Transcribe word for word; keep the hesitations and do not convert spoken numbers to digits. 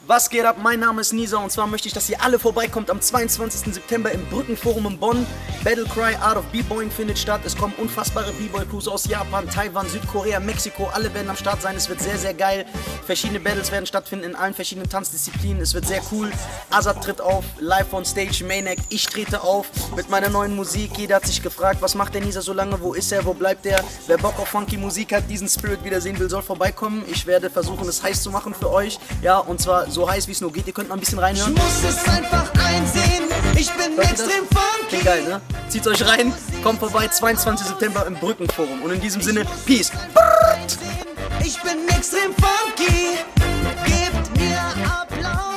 Was geht ab? Mein Name ist Nisa und zwar möchte ich, dass ihr alle vorbeikommt am zweiundzwanzigsten September im Brückenforum in Bonn. Battle Cry Art of B-Boying findet statt. Es kommen unfassbare B-Boy-Crews aus Japan, Taiwan, Südkorea, Mexiko. Alle werden am Start sein. Es wird sehr, sehr geil. Verschiedene Battles werden stattfinden in allen verschiedenen Tanzdisziplinen. Es wird sehr cool. Azad tritt auf, live on stage, Main Act. Ich trete auf mit meiner neuen Musik. Jeder hat sich gefragt, was macht der Nisa so lange? Wo ist er? Wo bleibt er? Wer Bock auf funky Musik hat, diesen Spirit wiedersehen will, soll vorbeikommen. Ich werde versuchen, es heiß zu machen für euch. Ja, und zwar so heiß, wie es nur geht. Ihr könnt mal ein bisschen reinhören. Ich muss es einfach einsehen. Ich bin extrem funky. Okay, geil, ne? Zieht euch rein. Kommt vorbei, zweiundzwanzigsten September im Brückenforum. Und in diesem Sinne, Peace. Ich bin extrem funky. Gebt mir Applaus.